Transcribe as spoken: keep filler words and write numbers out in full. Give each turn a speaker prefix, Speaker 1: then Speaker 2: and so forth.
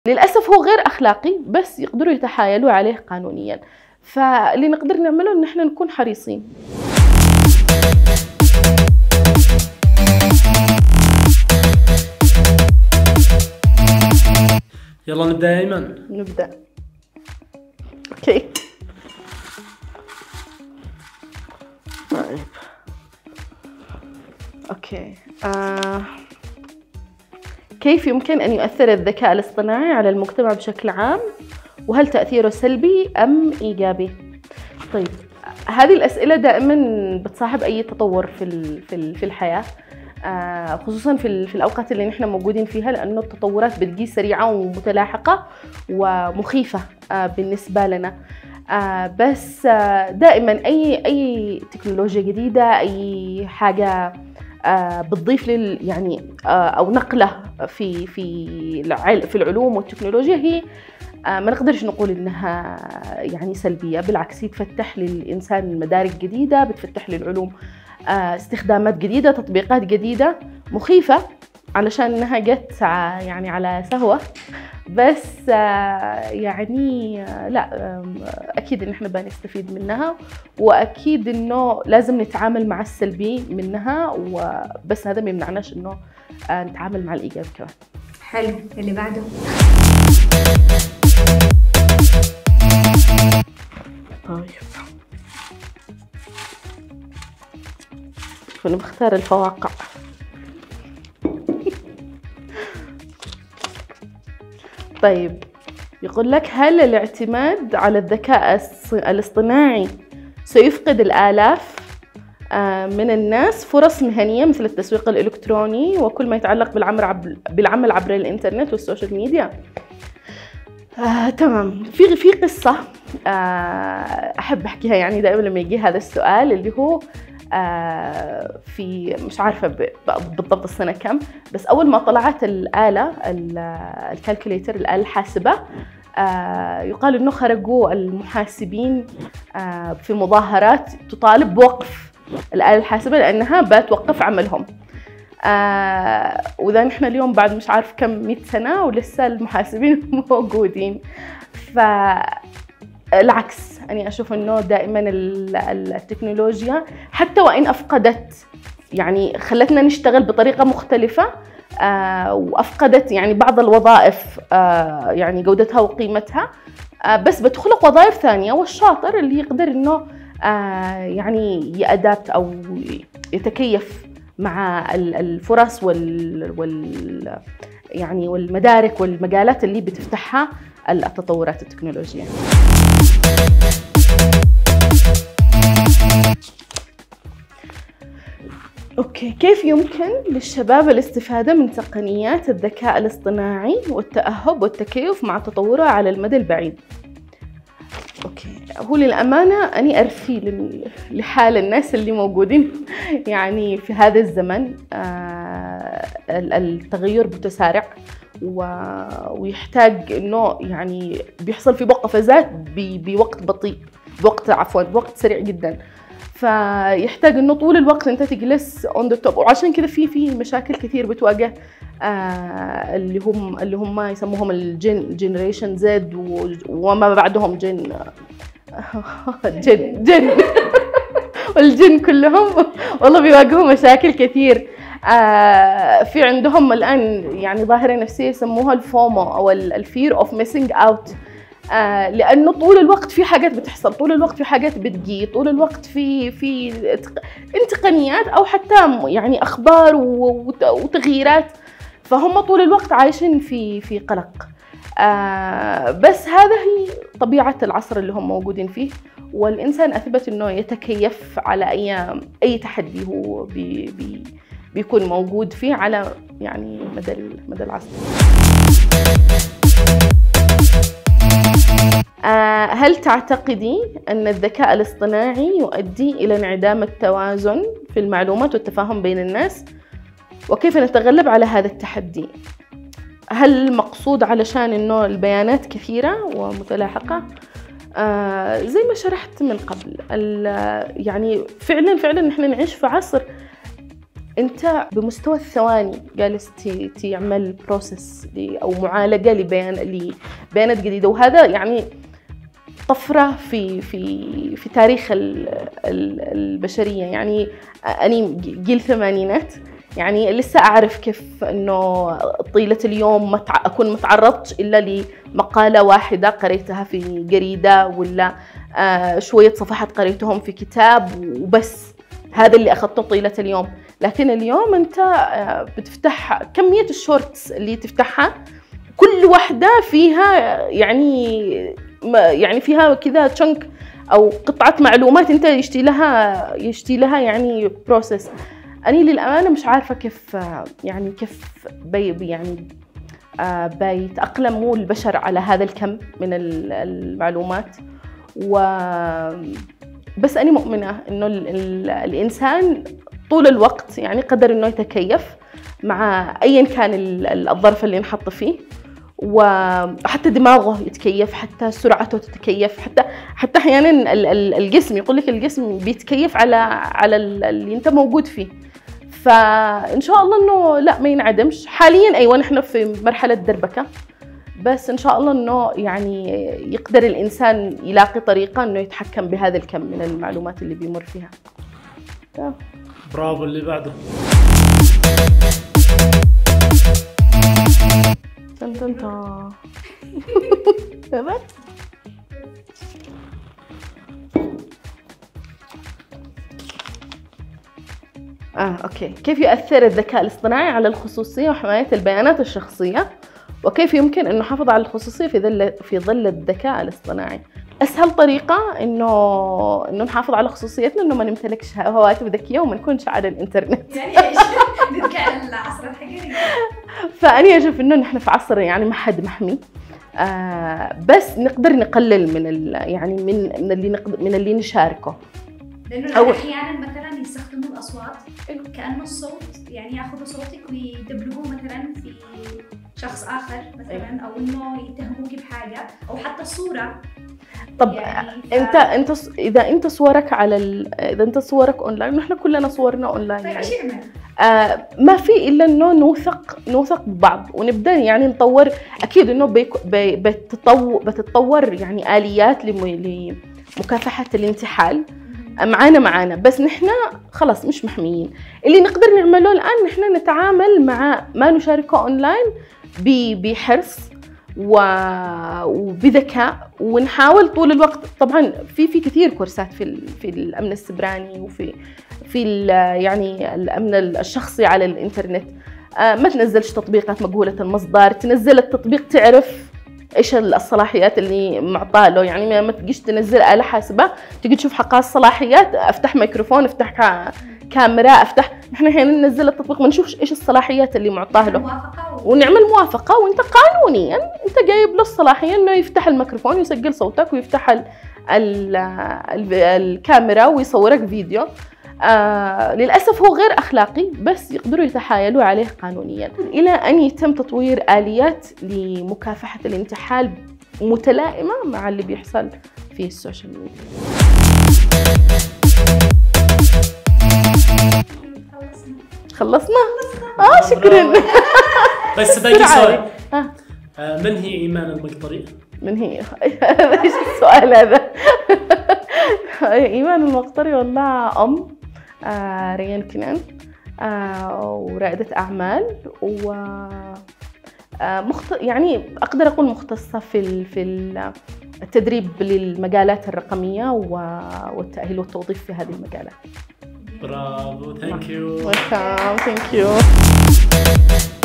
Speaker 1: للأسف هو غير أخلاقي، بس يقدروا يتحايلوا عليه قانونيا. فاللي نقدر نعمله إن احنا نكون حريصين.
Speaker 2: يلا نبدأ يا ايمن.
Speaker 1: نبدأ. اوكي. طيب. اوكي. آه. كيف يمكن أن يؤثر الذكاء الاصطناعي على المجتمع بشكل عام؟ وهل تأثيره سلبي أم إيجابي؟ طيب، هذه الأسئلة دائما بتصاحب أي تطور في في الحياة، خصوصا في في الأوقات اللي نحن موجودين فيها، لأنه التطورات بتجي سريعة ومتلاحقة ومخيفة بالنسبة لنا. بس دائما أي أي تكنولوجيا جديدة، أي حاجة بتضيف لل يعني أو نقلة في في في العلوم والتكنولوجيا، هي ما نقدرش نقول إنها يعني سلبية. بالعكس، هي تفتح للإنسان مدارك جديدة، بتفتح للعلوم استخدامات جديدة، تطبيقات جديدة مخيفة علشان إنها جت يعني على سهوة، بس يعني لا، أكيد إن إحنا بنستفيد منها، وأكيد إنه لازم نتعامل مع السلبي منها، وبس هذا ما يمنعناش إنه نتعامل مع الإيجابي كمان.
Speaker 3: حلو. اللي بعده.
Speaker 1: طيب، فأنا بختار الفواقع. طيب، يقول لك: هل الاعتماد على الذكاء الاصطناعي سيفقد الآلاف من الناس فرص مهنية مثل التسويق الإلكتروني وكل ما يتعلق بالعمل عبر بالعمل عبر الإنترنت والسوشيال ميديا؟ آه، تمام. في في قصة آه، أحب أحكيها يعني دائما لما يجي هذا السؤال، اللي هو آه في مش عارفة بالضبط السنة كم، بس أول ما طلعت الآلة الكالكوليتر، الآلة الحاسبة، آه يقال إنه خرجوا المحاسبين آه في مظاهرات تطالب بوقف الآلة الحاسبة لأنها بتوقف عملهم. آه وإذا نحن اليوم بعد مش عارف كم مئة سنة ولسه المحاسبين موجودين. ف العكس، أنا أشوف إنه دائما التكنولوجيا حتى وإن أفقدت، يعني خلتنا نشتغل بطريقة مختلفة، آه وأفقدت يعني بعض الوظائف آه يعني جودتها وقيمتها، آه بس بتخلق وظائف ثانية، والشاطر اللي يقدر إنه آه يعني يأدابت أو يتكيف مع الفرص وال, وال يعني والمدارك والمجالات اللي بتفتحها التطورات التكنولوجية. أوكي، كيف يمكن للشباب الاستفادة من تقنيات الذكاء الاصطناعي والتأهب والتكيف مع تطورها على المدى البعيد؟ أوكي، هو للأمانة أني أرثي لحال الناس اللي موجودين يعني في هذا الزمن. آه التغير متسارع، ويحتاج إنه يعني بيحصل في قفزات بوقت بطيء، بوقت عفوا بوقت سريع جدا، فيحتاج إنه طول الوقت أنت تجلس on the top. وعشان كذا في في مشاكل كثير بتواجه آه اللي هم اللي هم يسموهم الجن جنريشن زد وما بعدهم جن جن جن والجن كلهم والله بيواجهوا مشاكل كثير. آه في عندهم الآن يعني ظاهرة نفسية يسموها الفومو أو الفير اوف ميسنج اوت، آه لأنه طول الوقت في حاجات بتحصل، طول الوقت في حاجات بتجي، طول الوقت في في تقنيات أو حتى يعني أخبار وتغييرات، فهم طول الوقت عايشين في في قلق. آه بس هذا هي طبيعة العصر اللي هم موجودين فيه، والإنسان أثبت إنه يتكيف على أي أي تحدي هو بي بي بيكون موجود فيه على يعني مدى مدى العصر. آه هل تعتقدي أن الذكاء الاصطناعي يؤدي إلى انعدام التوازن في المعلومات والتفاهم بين الناس؟ وكيف نتغلب على هذا التحدي؟ هل المقصود علشان إنه البيانات كثيرة ومتلاحقة؟ آه زي ما شرحت من قبل، يعني فعلا فعلا نحن نعيش في عصر أنت بمستوى الثواني جالس تعمل بروسيس أو معالجة لبيان لبيانات جديدة، وهذا يعني طفرة في في في تاريخ البشرية. يعني أنا جيل ثمانينات، يعني لسه أعرف كيف إنه طيلة اليوم ما أكون متعرضت إلا لمقالة واحدة قريتها في جريدة، ولا شوية صفحات قريتهم في كتاب وبس، هذا اللي أخذته طيلة اليوم. لكن اليوم أنت بتفتح كمية الشورتس اللي تفتحها، كل واحدة فيها يعني يعني فيها كذا تشنك أو قطعة معلومات أنت يشتي لها يشتي لها يعني بروسيس. أنا للأمانة مش عارفة كيف يعني كيف بي يعني بيتأقلموا البشر على هذا الكم من المعلومات. و بس أنا مؤمنة إنه الإنسان طول الوقت يعني قدر إنه يتكيف مع أيا كان الظرف اللي نحط فيه، وحتى دماغه يتكيف، حتى سرعته تتكيف، حتى حتى أحيانا الجسم يقول لك الجسم بيتكيف على على اللي أنت موجود فيه. فإن شاء الله إنه لا ما ينعدمش. حاليا أيوة نحن في مرحلة دربكة، بس إن شاء الله إنه يعني يقدر الإنسان يلاقي طريقة إنه يتحكم بهذا الكم من المعلومات اللي بيمر فيها.
Speaker 2: برافو. اللي بعده.
Speaker 1: تن تن تن. آه، أوكي. كيف يؤثر الذكاء الاصطناعي على الخصوصية وحماية البيانات الشخصية؟ وكيف يمكن أن نحافظ على الخصوصية في ظل في ظل الذكاء الاصطناعي؟ أسهل طريقة إنه إنه نحافظ على خصوصيتنا إنه ما نمتلكش هواتف ذكية وما نكونش على الإنترنت.
Speaker 3: يعني إيش؟ نتكلم العصر الحقيقي.
Speaker 1: فأنا أشوف إنه نحن في عصر يعني ما حد محمي، آه بس نقدر نقلل من ال يعني من من اللي نقدر من اللي نشاركه.
Speaker 3: لأنه أو أحياناً مثلاً يستخدموا الأصوات كأنه الصوت، يعني يأخذوا صوتك ويدبلجوه مثلاً في شخص آخر مثلاً، أو إنه يتهموك بحاجة، أو حتى الصورة.
Speaker 1: طب يعني ف... انت انت اذا انت صورك على ال... اذا انت صورك اونلاين، نحن كلنا صورنا اونلاين.
Speaker 3: طيب
Speaker 1: يعني
Speaker 3: ايش يعمل؟
Speaker 1: آه ما في الا انه نوثق نوثق ببعض ونبدا يعني نطور. اكيد انه بيك... بي... بتطور بتتطور يعني اليات لم... لمكافحه الانتحال معانا معانا بس نحن خلاص مش محميين. اللي نقدر نعمله الان نحن نتعامل مع ما نشاركه اونلاين بحرص وبذكاء، ونحاول طول الوقت. طبعا في في كثير كورسات في في الامن السبراني وفي في يعني الامن الشخصي على الانترنت. ما تنزلش تطبيقات مجهوله المصدر، تنزل التطبيق تعرف ايش الصلاحيات اللي معطاه له. يعني ما تجيش تنزل آلة حاسبة تيجي تشوف حقها الصلاحيات، افتح ميكروفون، افتح كاميرا، افتح. نحن هنا ننزل التطبيق ما نشوفش ايش الصلاحيات اللي معطاه له، ونعمل موافقة. وانت قانونيا انت جايب له الصلاحية انه يفتح الميكروفون ويسجل صوتك ويفتح ال ال ال الكاميرا ويصورك فيديو. آه للأسف هو غير أخلاقي، بس يقدروا يتحايلوا عليه قانونيا إلى أن يتم تطوير آليات لمكافحة الانتحال متلائمة مع اللي بيحصل في السوشيال ميديا. خلصنا؟ آه شكراً.
Speaker 2: بس باقي سؤال. آه من هي إيمان المقطري؟
Speaker 1: من هي؟ ايش السؤال هذا؟ إيمان المقطري والله أم آه ريان كنان، آه ورائدة أعمال، و آه مخت... يعني أقدر أقول مختصة في في التدريب للمجالات الرقمية والتأهيل والتوظيف في هذه المجالات.
Speaker 2: برافو. ثانك يو.
Speaker 1: ويلكم. ثانك يو.